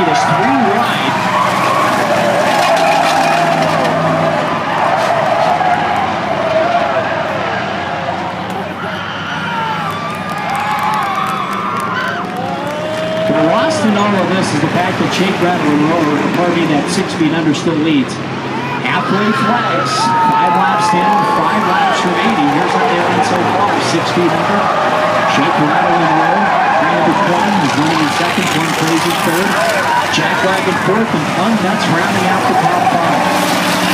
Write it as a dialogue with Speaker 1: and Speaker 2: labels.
Speaker 1: is 3 wide. Lost in all of this is the fact that Jake Rattle and Rover, the party that 6 feet under still leads. Halfway flags, 5 laps down, 5 laps remaining. Here's how they run so far, 6 feet under. Jake Rattle and Rover, Brandon Quinn is running in second, Glenn Fraser third. Jack Wagon fourth, and Fun Nuts rounding out the top 5.